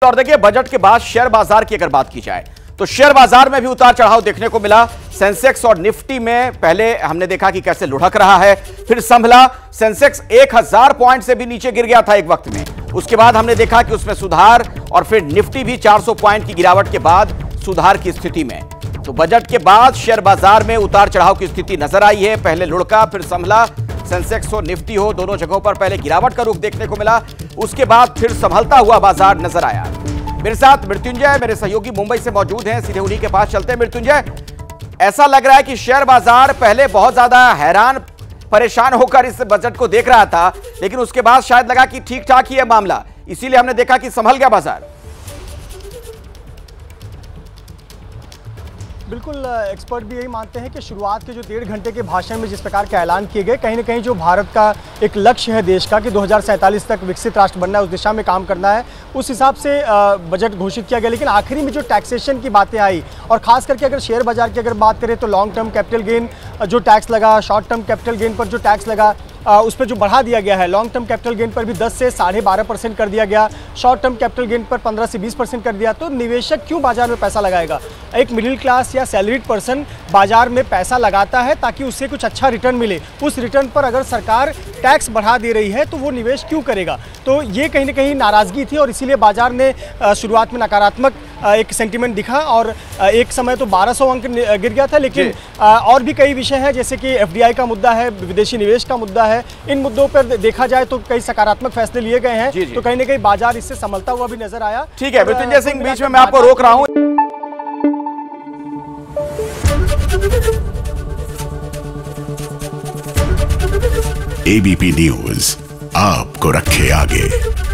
और देखिए बजट के बाद शेयर बाजार की अगर बात की जाए तो शेयर बाजार में भी उतार चढ़ाव देखने को मिला। सेंसेक्स और निफ्टी में पहले हमने देखा कि कैसे लुढ़क रहा है, फिर संभला। सेंसेक्स 1000 पॉइंट से भी नीचे गिर गया था एक वक्त में, उसके बाद हमने देखा कि उसमें सुधार, और फिर निफ्टी भी 400 पॉइंट की गिरावट के बाद सुधार की स्थिति में। तो बजट के बाद शेयर बाजार में उतार चढ़ाव की स्थिति नजर आई है। पहले लुढ़का फिर संभला। सेंसेक्स हो निफ्टी हो, दोनों जगहों पर पहले गिरावट का रुख देखने को मिला, उसके बाद फिर संभलता हुआ बाजार नजर आया। मेरे साथ मृत्युंजय, मेरे सहयोगी मुंबई से मौजूद हैं, सीधे उन्हीं के पास चलते हैं। मृत्युंजय, ऐसा लग रहा है कि शेयर बाजार पहले बहुत ज्यादा हैरान परेशान होकर इस बजट को देख रहा था, लेकिन उसके बाद शायद लगा कि ठीक ठाक ही है मामला, इसीलिए हमने देखा कि संभल गया बाजार। बिल्कुल, एक्सपर्ट भी यही मानते हैं कि शुरुआत के जो 1.5 घंटे के भाषण में जिस प्रकार के ऐलान किए गए, कहीं ना कहीं जो भारत का एक लक्ष्य है देश का कि 2047 तक विकसित राष्ट्र बनना है, उस दिशा में काम करना है, उस हिसाब से बजट घोषित किया गया। लेकिन आखिरी में जो टैक्सेशन की बातें आई, और खास करके अगर शेयर बाजार की अगर बात करें तो लॉन्ग टर्म कैपिटल गेन जो टैक्स लगा, शॉर्ट टर्म कैपिटल गेन पर जो टैक्स लगा, उस पर जो बढ़ा दिया गया है, लॉन्ग टर्म कैपिटल गेन पर भी 10 से 12.5% कर दिया गया, शॉर्ट टर्म कैपिटल गेन पर 15 से 20% कर दिया। तो निवेशक क्यों बाजार में पैसा लगाएगा? एक मिडिल क्लास या सैलरीड पर्सन बाजार में पैसा लगाता है ताकि उससे कुछ अच्छा रिटर्न मिले। उस रिटर्न पर अगर सरकार टैक्स बढ़ा दे रही है तो वो निवेश क्यों करेगा? तो ये कहीं ना कहीं नाराज़गी थी, और इसीलिए बाजार ने शुरुआत में नकारात्मक एक सेंटीमेंट दिखा, और एक समय तो 1200 अंक गिर गया था। लेकिन और भी कई विषय हैं, जैसे कि FDI का मुद्दा है, विदेशी निवेश का मुद्दा है, इन मुद्दों पर देखा जाए तो कई सकारात्मक फैसले लिए गए हैं। तो कहीं ना कहीं बाजार इससे संभलता हुआ भी नजर आया। ठीक है मृत्युंजय सिंह, बीच में मैं आपको रोक रहा हूं। ABP न्यूज आपको रखे आगे।